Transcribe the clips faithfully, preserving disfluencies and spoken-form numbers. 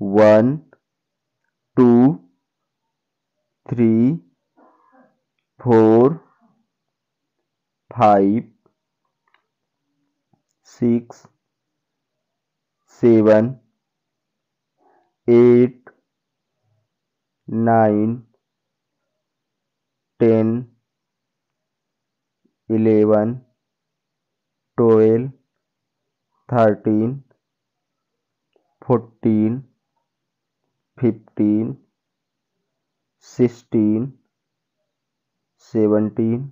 one two three four five six seven eight nine ten eleven twelve thirteen fourteen fifteen sixteen seventeen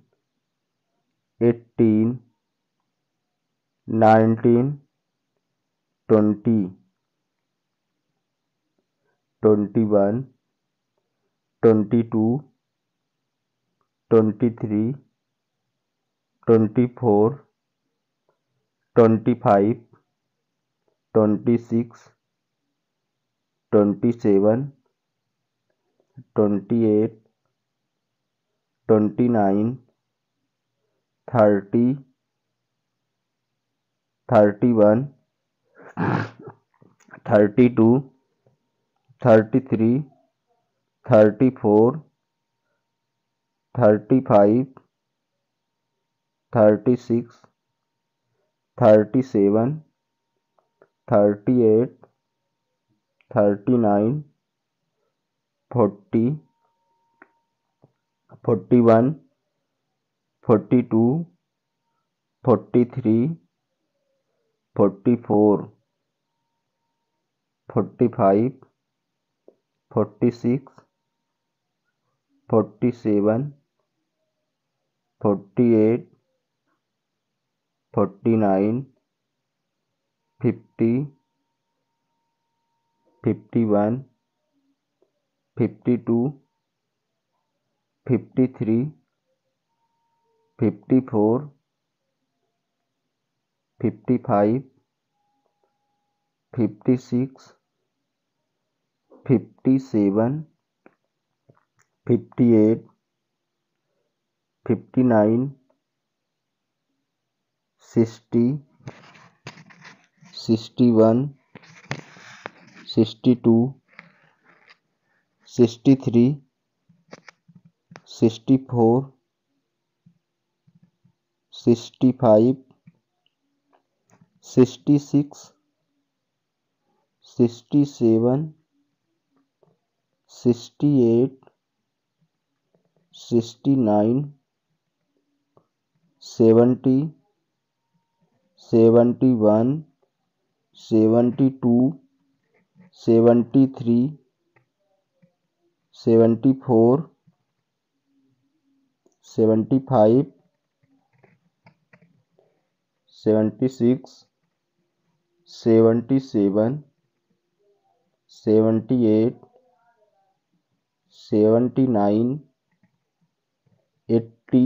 eighteen nineteen twenty twenty one twenty two twenty three twenty four twenty five twenty six twenty seven twenty eight twenty nine thirty thirty one thirty two thirty three thirty four thirty five thirty six thirty seven thirty eight thirty nine forty forty one forty two forty three forty four forty five forty six forty seven forty eight forty nine fifty fifty one fifty two fifty three fifty four fifty five fifty six fifty seven fifty eight fifty nine sixty sixty one sixty two sixty three sixty four sixty five sixty six sixty seven sixty eight sixty nine seventy seventy one seventy two seventy three seventy four seventy five seventy six seventy seven seventy eight seventy nine eighty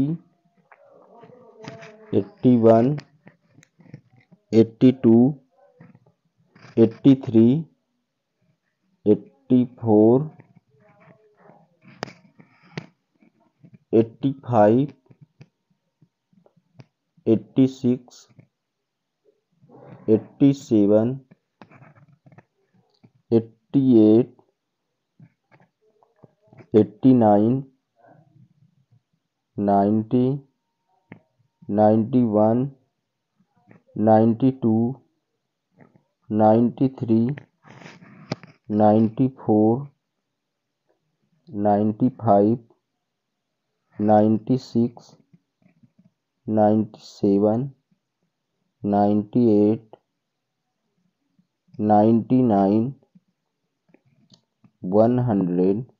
eighty one eighty two eighty three eighty four eighty five eighty six eighty seven eighty eight eighty nine ninety ninety one ninety two ninety three ninety four ninety five ninety six ninety seven ninety eight ninety nine one hundred